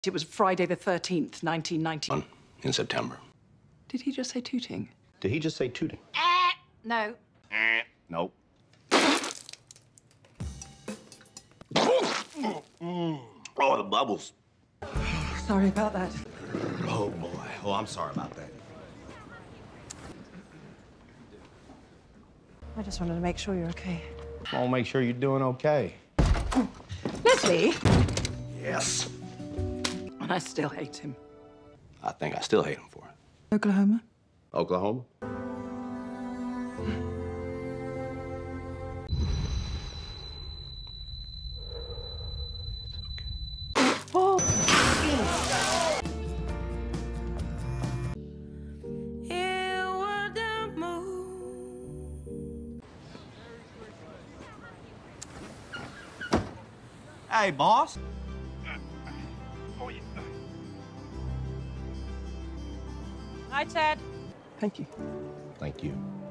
It was Friday the 13th, 1990. In September. Did he just say tooting? Did he just say tooting? No. Nope. Oh, the bubbles. Sorry about that. Oh, boy. Oh, I'm sorry about that. I just wanted to make sure you're okay. I want to make sure you're doing okay. Leslie? Yes. And I still hate him. I think I still hate him for it. Oklahoma? Oklahoma? Oh. Hey, boss. Hi, Ted. Thank you. Thank you.